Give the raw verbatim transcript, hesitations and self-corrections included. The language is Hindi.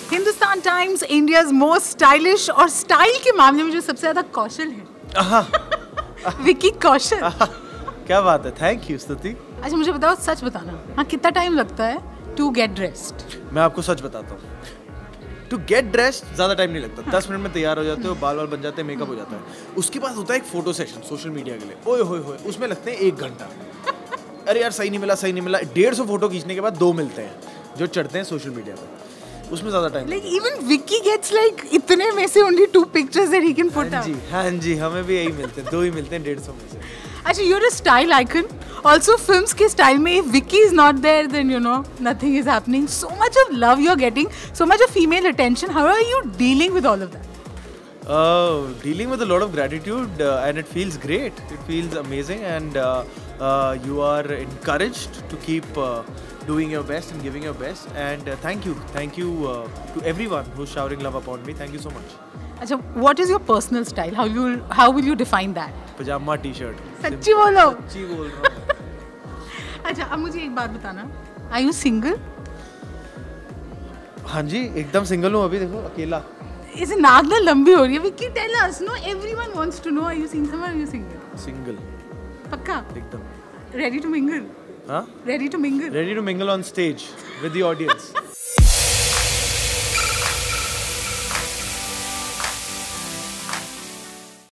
Hindustan Times India's most stylish और स्टाइल के मामले में जो सबसे ज्यादा कौशल है विकी कौशल। क्या बात है, थैंक यू स्तुति। अच्छा मुझे बताओ, सच बताना, हाँ कितना टाइम लगता है टू गेट ड्रेस्ड? मैं आपको सच बताता हूँ, टू गेट ड्रेस्ड ज़्यादा टाइम नहीं लगता। दस मिनट में तैयार हो जाते हो, बाल बाल बन जाते हैं, मेकअप हो जाता है। उसके बाद होता है एक फोटो सेशन सोशल मीडिया के लिए, ओए होए होए, उसमें लगते हैं एक घंटा। अरे यार सही नहीं मिला, सही नहीं मिला। डेढ़ सौ फोटो खींचने के बाद दो मिलते हैं जो चढ़ते हैं सोशल मीडिया पे, उसमें ज़्यादा time. Like even Vicky gets like इतने में से only two pictures that he can put up. जी हाँ जी, हमें भी यही मिलते हैं, दो ही मिलते हैं डेढ़ सौ में से। अच्छा, you're a style icon. Also, films के style में if Vicky is not there, then you know nothing is happening. So much of love you're getting, so much of female attention. How are you dealing with all of that? Uh, dealing with a lot of gratitude, uh, and it feels great. It feels amazing, and uh, uh, you are encouraged to keep uh, doing your best and giving your best. And uh, thank you, thank you uh, to everyone who's showering love upon me. Thank you so much. अच्छा, what is your personal style? How you how will you define that? पजामा टी शर्ट। सच्ची बोलो। सच्ची बोल रहा हूँ। अच्छा अब मुझे एक बात बताना, Are you single? हाँ जी, एकदम सिंगल हूँ अभी, देखो अकेला। इसे नाक ना लंबी हो रही है। Vicky, tell us, no, everyone wants to know, are you seeing someone, are you single? Single. पक्का? एकदम। Ready to mingle? हाँ? Ready to mingle? Ready to mingle on stage with the audience.